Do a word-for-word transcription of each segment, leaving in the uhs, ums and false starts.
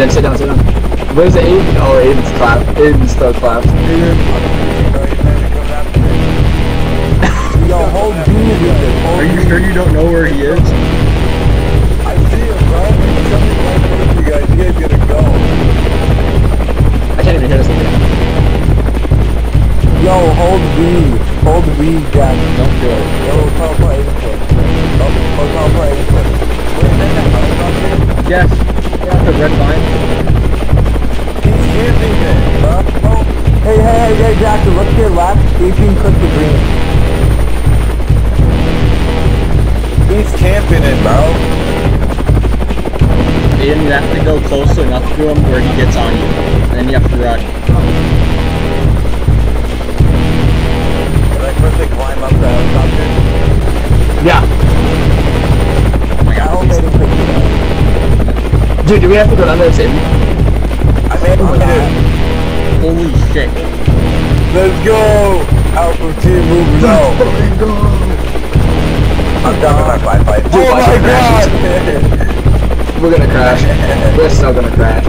down, sit down, sit down. Where's Aiden? Oh, Aiden's clapped. Aiden's still clapped. Yo, hold B with it. Are you sure you don't know where he is? I see him, bro. You guys, you guys gotta go. I can't even hear this again. Yo, hold B. Hold B, Jack. Don't do it. Yo, tell him play input. Oh, tell him play input. Wait, is that that? Yes. Yeah, the red line. He's camping it, bro. Oh. Hey, hey, hey, hey, Jack, look to your left. See if you can click the green. He's camping it, bro. Aiden, you have to go close enough to him where he gets on you. And then you have to run. Can I quickly climb up the helicopter? Yeah. Oh my I hope god, they didn't pick you up. Dude, do we have to go down there and save him? I made Oh, it. holy shit. Let's go! Alpha team moving out. I'm done with my fight fight. Dude, Oh watch my it crash. god! We're gonna crash. We're still gonna crash.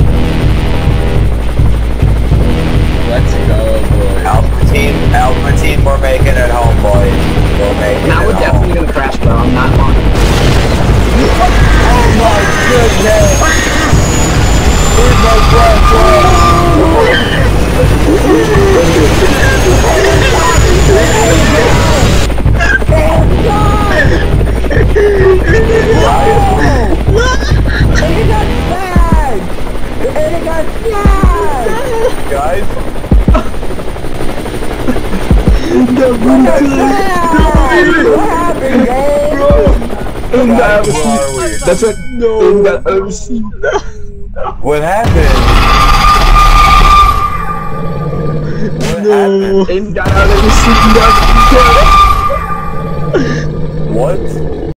Let's go, boys. Alpha team, Alpha team, we're making it home, boys. We're making Now it we're home. definitely gonna crash, bro. I'm not lying. Oh my goodness! Here's my breath, guys? No, bro. What happened, guys? In the Guys, O C. where are we? That's what. No. In the O C. What happened? What No. happened? In the O C. What?